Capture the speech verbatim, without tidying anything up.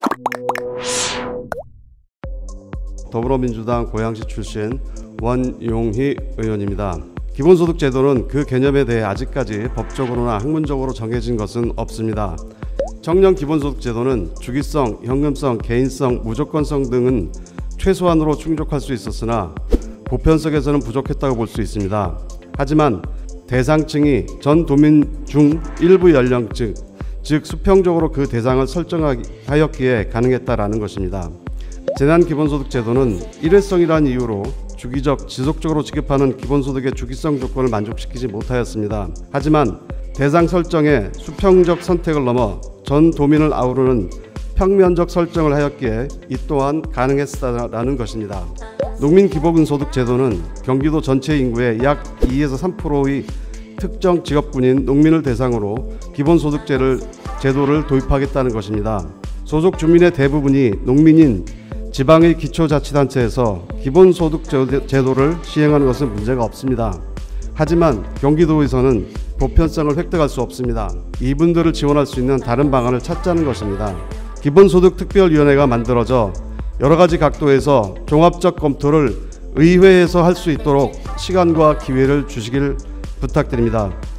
더불어민주당 고양시 출신 원용희 의원입니다. 기본소득 제도는 그 개념에 대해 아직까지 법적으로나 학문적으로 정해진 것은 없습니다. 청년 기본소득 제도는 주기성, 현금성, 개인성, 무조건성 등은 최소한으로 충족할 수 있었으나 보편성에서는 부족했다고 볼 수 있습니다. 하지만 대상층이 전 도민 중 일부 연령층, 즉 수평적으로 그 대상을 설정하였기에 가능했다라는 것입니다. 재난기본소득 제도는 일회성이라는 이유로 주기적, 지속적으로 지급하는 기본소득의 주기성 조건을 만족시키지 못하였습니다. 하지만 대상 설정의 수평적 선택을 넘어 전 도민을 아우르는 평면적 설정을 하였기에 이 또한 가능했다라는 것입니다. 농민기본소득 제도는 경기도 전체 인구의 약 이에서 삼 퍼센트의 특정 직업군인 농민을 대상으로 기본소득제를 제도를 도입하겠다는 것입니다. 소속 주민의 대부분이 농민인 지방의 기초자치단체에서 기본소득 제도를 시행하는 것은 문제가 없습니다. 하지만 경기도에서는 보편성을 획득할 수 없습니다. 이분들을 지원할 수 있는 다른 방안을 찾자는 것입니다. 기본소득 특별위원회가 만들어져 여러 가지 각도에서 종합적 검토를 의회에서 할 수 있도록 시간과 기회를 주시길 부탁드립니다.